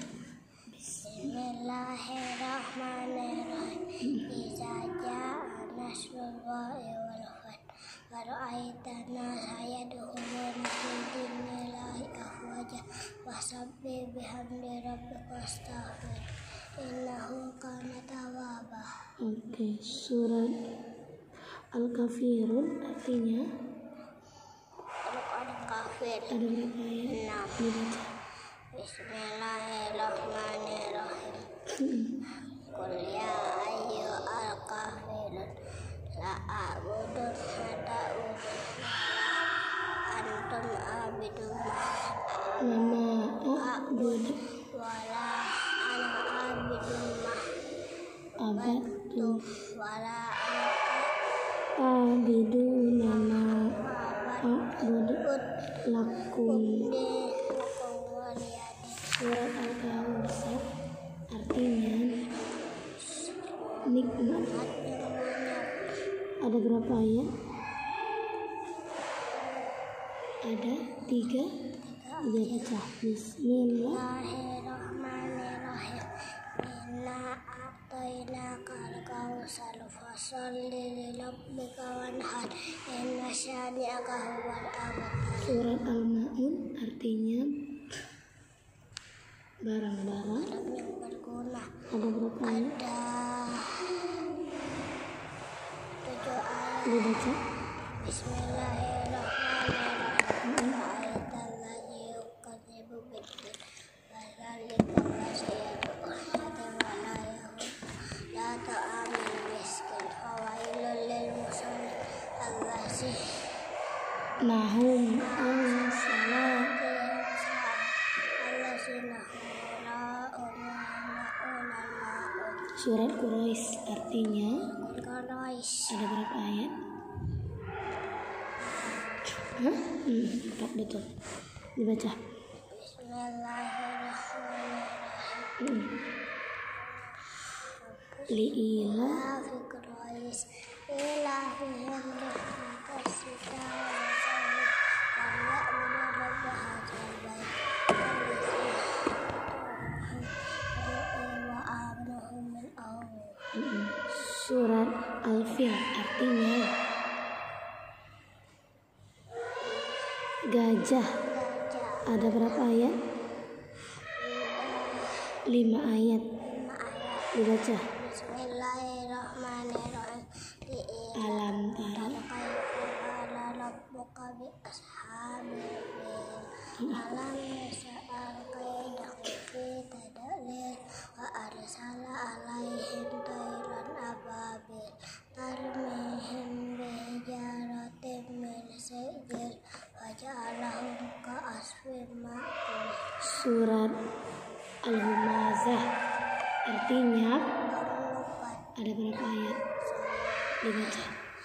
Bismillahirrahmanirrahim. Iza jaa nasrullahi wal fath. Wa ra'aitan nasa yadkhuluna fi dinillahi afwaja. Fasabbih bihamdi rabbika wastaghfir. Innahu kana tawwaba. Oke, surat Al-Kafirun artinya Kafir. ada berapa ayat? 6. Dibaca. Bismillahirrahmanirrahim. Qul ya ayyuhal kafirun la a'budu ma ta'budun antum a'budun Lama a'budu wala ana a'budun ma abadu wala abidu nama a'budu lakum. Surat Al-Kautsar artinya nikmat. Ada berapa ayat? Ada 3. Dia baca. Bismillah. Bismillahirrahmanirrahim. Inna a'tainakal kautsar fasholli li rabbika wanhar. Inna syani'aka huwal abtar. Surat Al-Ma'un artinya barang-barang Yang berguna. ada berapa ayat? Ada 7 ayat. Dibaca. Bismillahirrahmanirrahim. Ayatalladzi yukadzibu biddin. Wadzalika masyayatu'ul yatim wa la yahud. La ta'amil miskin. Fawailul lil musallin. Nahum an-salat. Surat Quraisy artinya ada berapa ayat? Hah? 4 betul. Dibaca. Bismillahirrahmanirrahim. Li'ila Fi Quraisy ilahihim kasita wasahu Allah menurut hadzal bait wa amruhum min awal. Surat Al-Fil artinya gajah. Ada berapa ayat? 5 ayat. Dibaca. Bismillahirrahmanirrahim. Alam tara Kaifa rabbuka bi ashabil fil. Alam yas'al kaidah fi tadlil wa arsala alaihim tayran ababil tarmihim bi hijaratin min sijil wa ja'alahum ka'asfin ma'kul. Surat Al-Humazah artinya ada berapa ayat? Dibaca.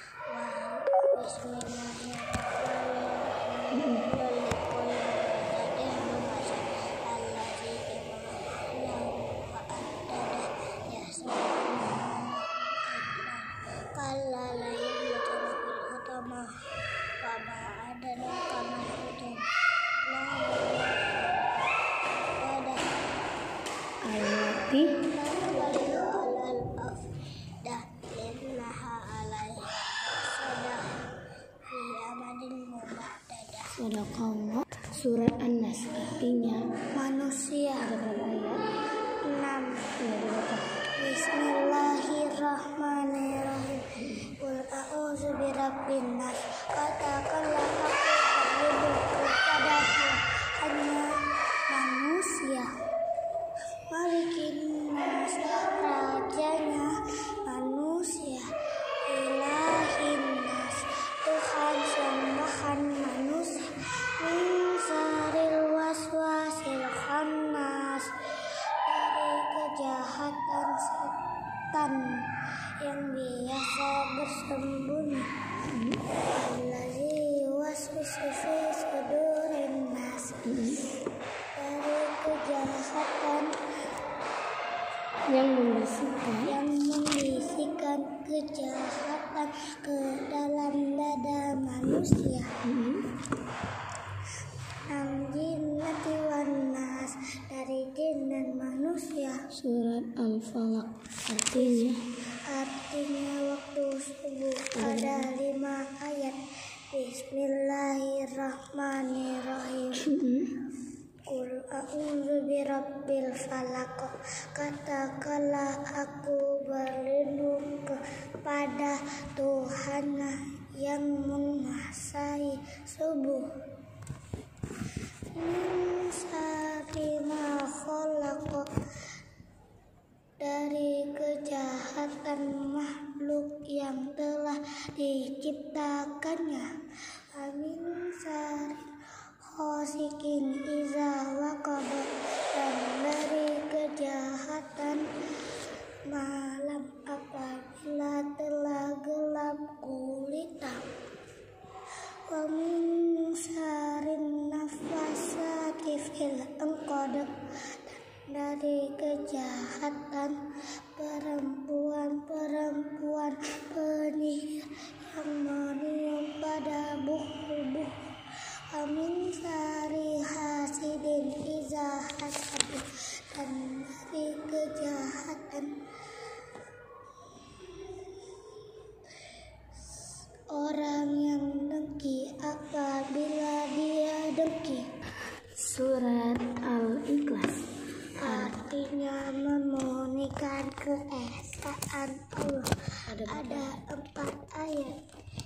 Sadaqallah. Surat An-Nas artinya Manusia. ada berapa ayat? 6. Ya, dibaca. Bismillahirrahmanirrahim. Qul a'udzu birabbin nas. Katakanlah aku berlindung kepada hanya manusia. Malikin nas, rajanya manusia. Ilahin nas, Tuhan sembahan manusia. Min syarril waswasil khannas, dari kejahatan setan yang biasa bersembunyi. Allazi waswisu fi sudurin nas, dari kejahatan Yang membisikkan kejahatan ke dalam dada manusia. Jinnati wan nas, dari jin dan manusia. Surat Al-Falaq artinya waktu subuh. Ada 5 ayat. Bismillahirrahmanirrahim. Qul a'udzu birabbil falaq. Katakanlah aku berlindung kepada Tuhan yang menguasai subuh. Min syarri ma khalaq, dari kejahatan makhluk yang telah diciptakannya. Amin syarri ghasikin iza waqab, dan dari kejahatan malam apabila telah gelap gulita. Wa min syarrin nafasati fil 'uqad, dari kejahatan perempuan-perempuan penyihir yang meniup pada buku-buku. Amin syarri hasidin iza hasad, dan dari kejahatan orang yang dengki apabila dia dengki. Surat Al-Ikhlas artinya memurnikan keesaan Allah. Ada 4 ayat.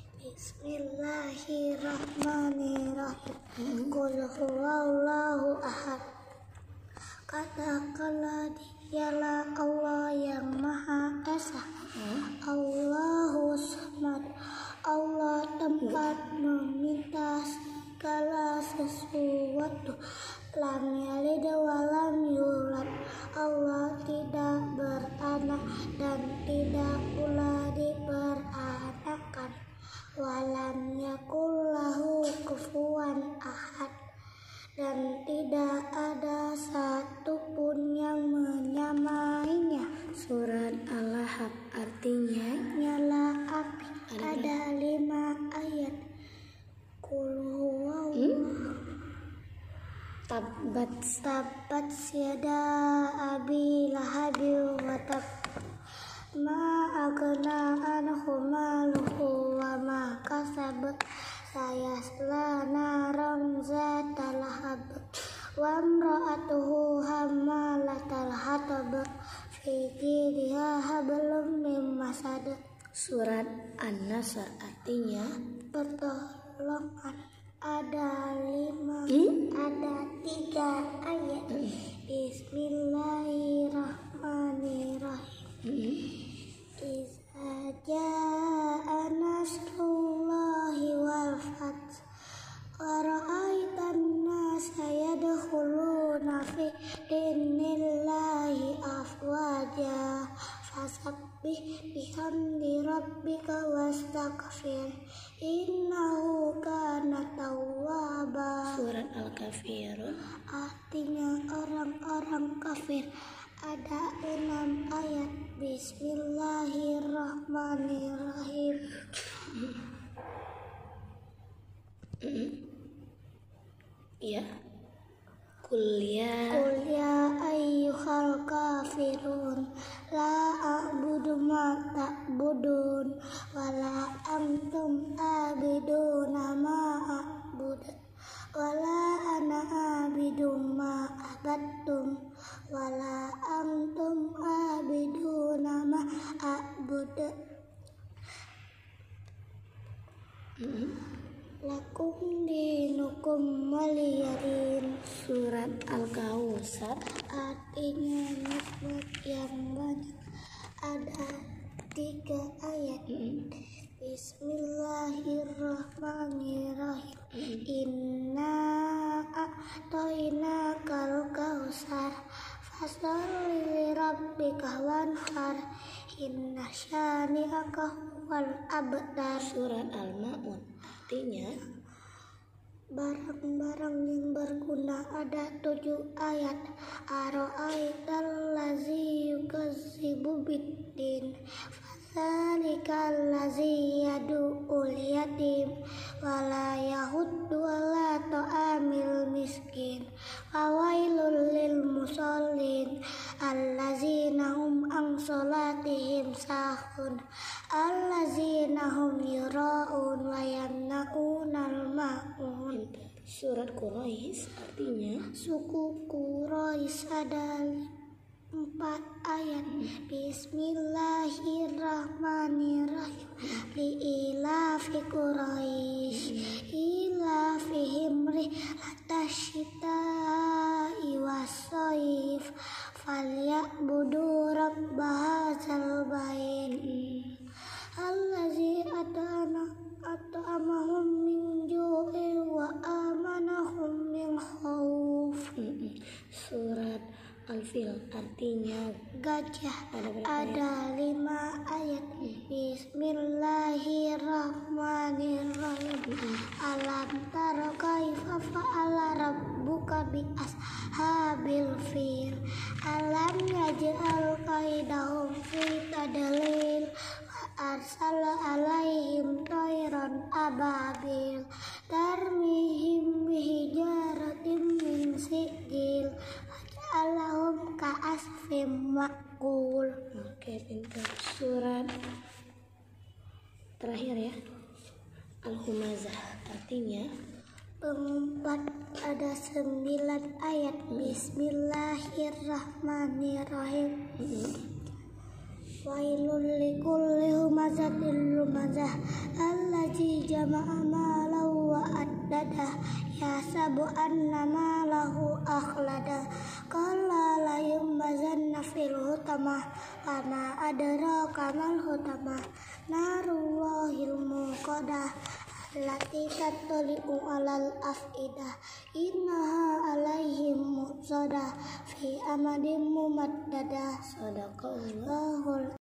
Bismillahirrahmanirrahim. Qul huwallahu ahad. Katakanlah dialah Allah yang Maha Esa. Allahu samad. Allah tempat meminta segala sesuatu. Lam yalid wa lam yulad. Allah tidak beranak dan tidak pula diperanakan. Walam yakul lahu kufuwan ahad, dan tidak ada satupun yang menyamainya. Surat Al-Lahab artinya nyala api. Ada 5 ayat. Qul huwallahu. Tabat yada abi lahabin wa tab. Ma aghna anhu maluhu wa ma kasab. Sayasla naran zata lahab. Wa imra'atuhu hammalatal hatab. Fi jidha hablum min masad. Surat An-Nasa artinya Pertolongan. Ada 3 ayat. Bismillahirrahmanirrahim. Iza jaa nasrullahi wal fath wa ra'aitan nasa yadkhuluna fi dinillahi afwaja fasabbih bihamdi rabbika wastaghfir innahu kana tawwaba. Surat Al-Kafirun Artinya orang-orang kafir. Ada 6 ayat. Bismillahirrahmanirrahim. ya. Qul ya ayyuhal kafirun la a'budu ma ta'budun wala antum abiduna ma a'bud wala ana abidum ma abattum wala antum abiduna ma a'bud. Lakum dinukum waliyadin. Surat Al-Kautsar Artinya nikmat yang banyak. Ada 3 ayat. Bismillahirrahmanirrahim. Inna a'tainakal kautsar fasholli lirabbika wanhar inna syani'aka huwal abtar. Surat Al-Ma'un artinya barang-barang yang berguna. Ada 7 ayat. Ara'aital ladzi yukazzibu biddin fadzalikal ladzi yad'ul yatim wala yahuddu ala ta'amil miskin fawailul lil musallin allazina hum an salatihim sahun allazina hum yura'un wa yamna'unal ma'un. Surat Quraisy artinya suku Quraisy. Ada 4 ayat. Bismillahirrahmanirrahim. Li'ilafi Quraisy ilafihim rihlatash syita'i was-shaif falyabudu rabb hadzal bait allazi at'amahum min ju'in wa amanahum min khauf. Surat Al-Fil artinya Gajah. Ada 5 ayat. Bismillahirrahmanirrahim. Alam tara kaifa fa'ala rabbuka bi ashabil fil alam yaj'al kaidahum fi tadlil wa arsala alaihim tayran ababil tarmihim bihijaratin min sijil Allahum ka'asfim makul. Oke, pintar. Surat terakhir ya, Al-Humazah artinya Pengumpat. Ada 9 ayat. Bismillahirrahmanirrahim. Wailul likulli humazatil lumazah allazi jama'a malahu wa addada yasabu anna malahu akhlada qala la yumbazanna fil hutamah wa ma adraka mal hutamah narullahil muqadah allati tattali'u alal afidah innaha alaihim muqsadah fi amadin mumaddadah. Sadaqallahul